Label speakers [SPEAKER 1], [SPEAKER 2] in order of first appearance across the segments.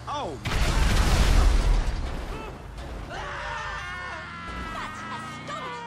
[SPEAKER 1] Oh,
[SPEAKER 2] That's astonishing!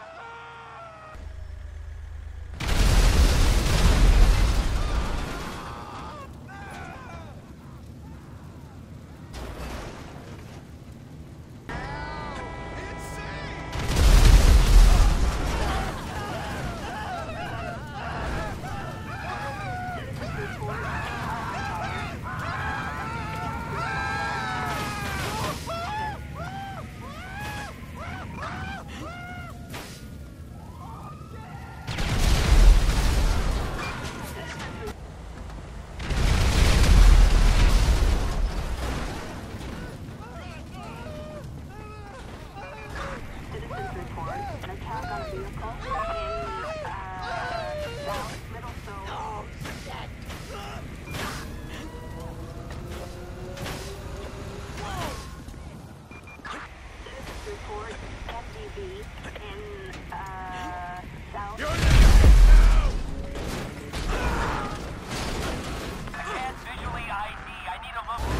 [SPEAKER 3] Citizens report an attack on a vehicle in South Middlesole. Citizens report FDV in South.
[SPEAKER 4] I can't visually ID. I need a look.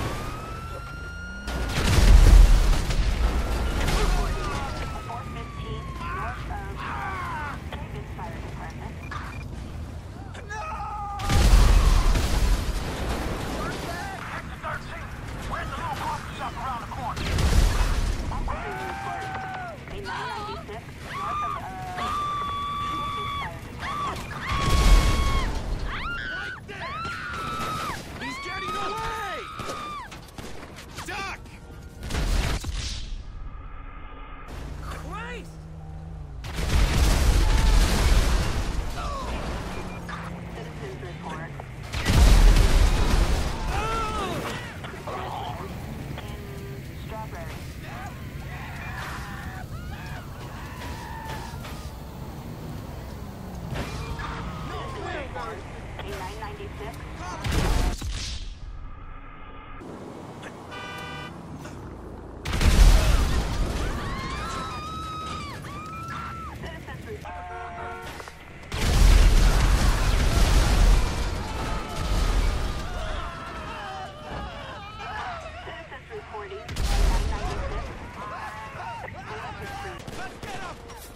[SPEAKER 3] 415 north of Davis Fire Department.
[SPEAKER 4] Exit 13. Where's the little coffee shop around the corner?
[SPEAKER 3] Officers report a 996 north of Davis Fire Department.
[SPEAKER 1] right there! He's getting away! Duck! Christ!
[SPEAKER 3] Citizens report in Strawberry. A 996 citizens report. Citizens reporting a 996 Electric Street.
[SPEAKER 1] Let's get him!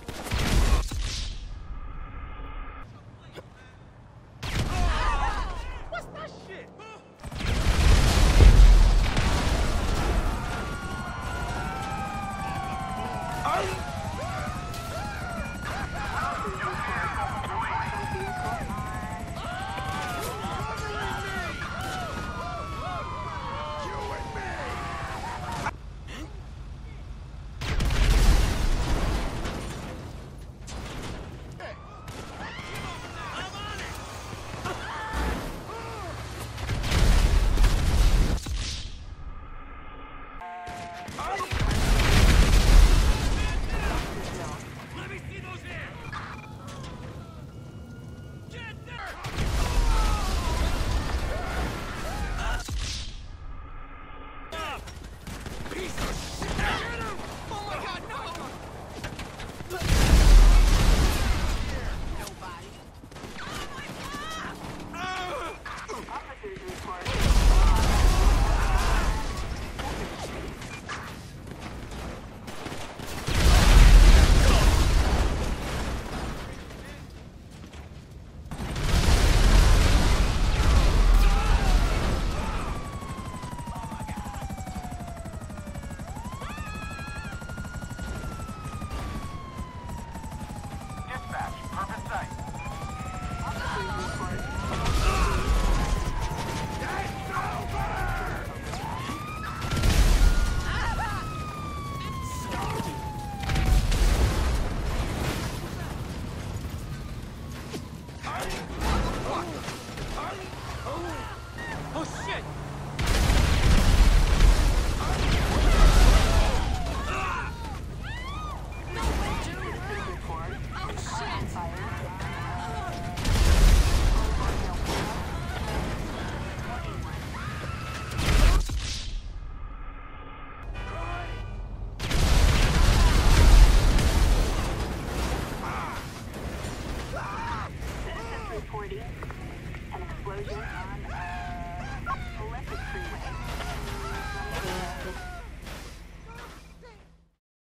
[SPEAKER 1] What's that shit? Let me see those hands! Get there! Up! Piece of shit! Get him! Oh my god, no! Nobody.
[SPEAKER 3] Officers report.
[SPEAKER 4] Dispatch. Perfect sight.
[SPEAKER 3] Officers report.
[SPEAKER 1] Oh shit!
[SPEAKER 3] Citizens report.
[SPEAKER 2] Oh shit!
[SPEAKER 3] Fire. Citizens reporting an explosion on